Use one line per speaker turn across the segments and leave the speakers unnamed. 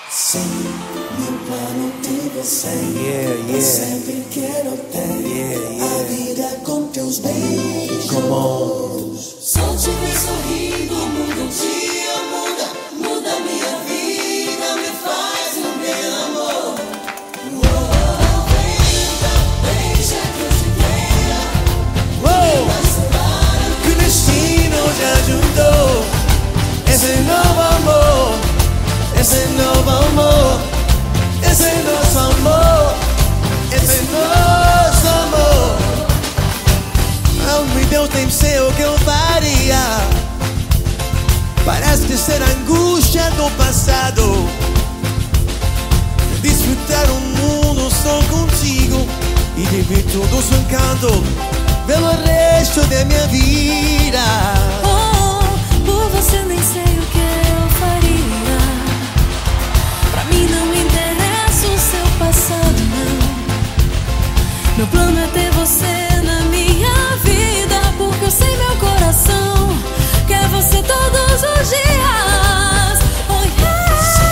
Sim, meu plano tem você.
Eu
sempre quero ter a vida com teus beijos.
Come on.
Só te ver sorrindo, muda um dia, muda minha vida, me faz um bem amor. Deixa que eu te queira. Mas separa
Que o destino já juntou esse novo amor, esse novo amor, esse nosso amor, esse nosso amor. Oh, Deus tem ser o que eu faria para esquecer a angústia do passado, desfrutar o mundo só contigo e viver todo o seu encanto pelo resto da minha vida.
Oh, por você nem sei o que eu faria. Pra mim não me interessa o seu passado, não. Meu plano é ter você na minha vida, porque eu sei meu coração quer você todos os dias. Oh yeah.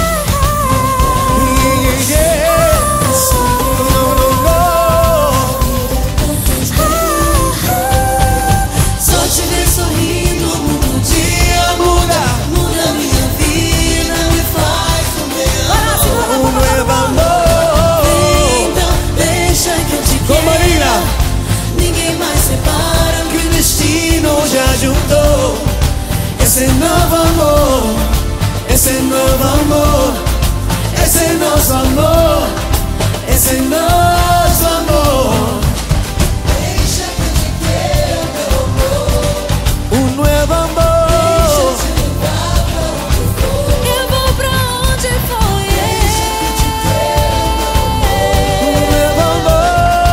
Só te ver sorrindo, muda um dia, muda minha vida, me faz um bem amor.
Novo amor.
Então deixa que eu te
Com Marina.
Ninguém mais separa
Que o destino já juntou esse novo amor, esse novo amor, esse nosso amor, esse nosso amor.
Deixa que eu te queira, meu amor.
Um novo amor.
Deixa eu te levar pra onde for.
eu vou pra onde for.
Deixa que eu te queira,
Um novo amor.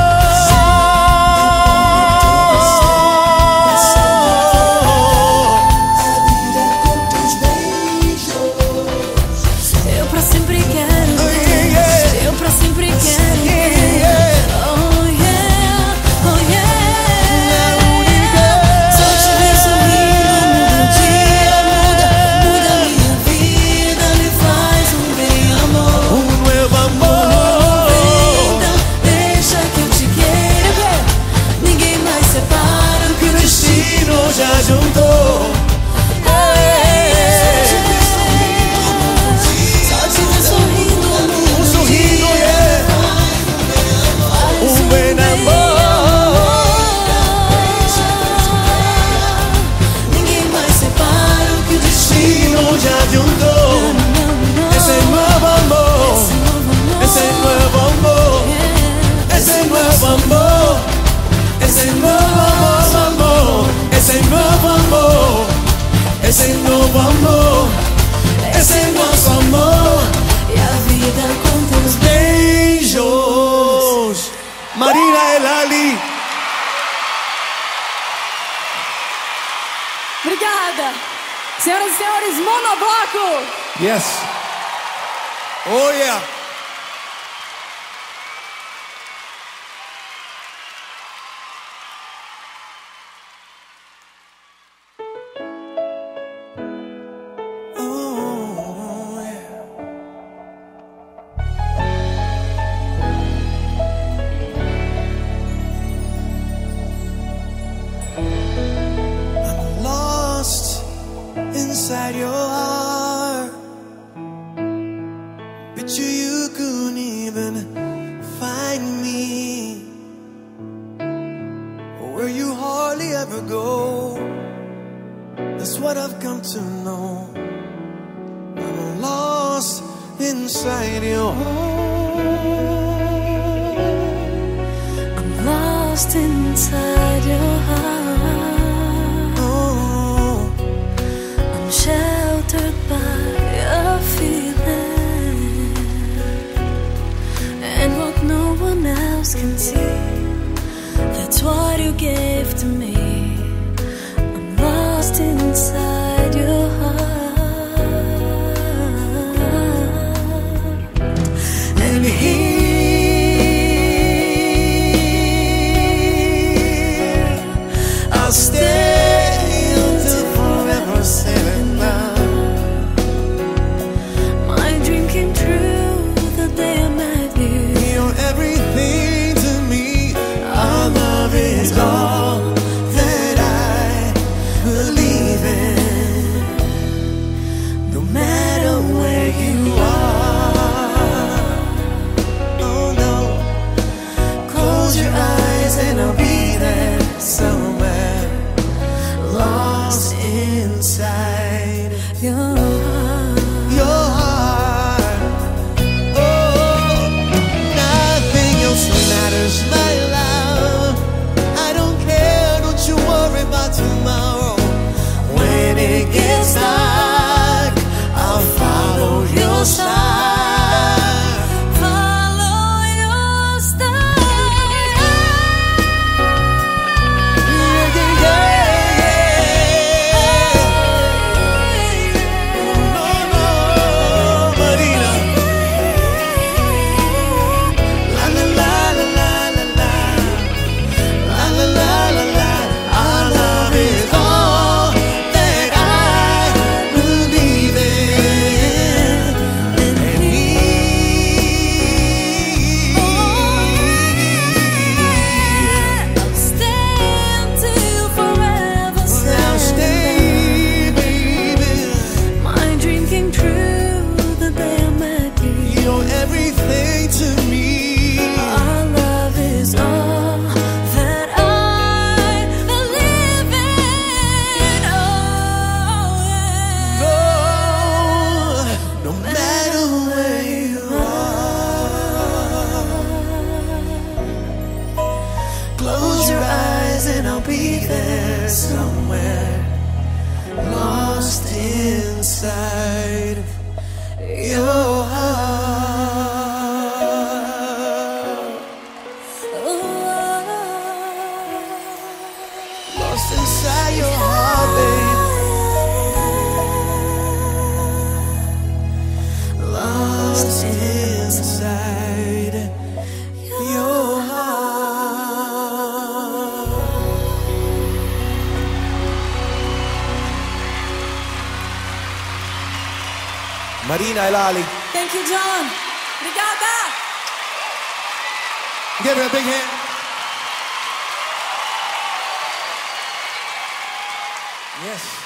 a vida com teus beijos.
Eu pra sempre quero
Oh, yeah, yeah.
eu pra sempre quero
Yeah, yeah.
Oh yeah, oh yeah. Só te ver sorrindo, muda um dia, muda minha vida, me faz um bem amor.
Um novo amor.
Então deixa que eu te queira, ninguém mais separa
Que o destino já juntou.
Só te ver sorrindo,
Um sorriso, yeah. Um bem amor.
ninguém mais separa o que o
Destino já juntou esse novo amor, esse novo amor, esse novo amor, esse novo amor, esse novo amor, esse novo amor, esse nosso amor.
E a vida com teus
Beijos, Marina Elali.
Obrigada. Senhoras e senhores, Monobloco.
Yes. Oh yeah. Oh yeah. I'm lost inside your heart. Picture you couldn't even find me. Where you hardly ever go. That's what I've come to know. I'm lost inside your heart.
I'm lost inside your heart.
Oh,
I'm sheltered by your feeling, and what no one else can see, that's what you gave to me. I'm lost inside your heart,
and here Marina e Lali.
Thank you, John. Obrigada.
Give her a big hand. Yes.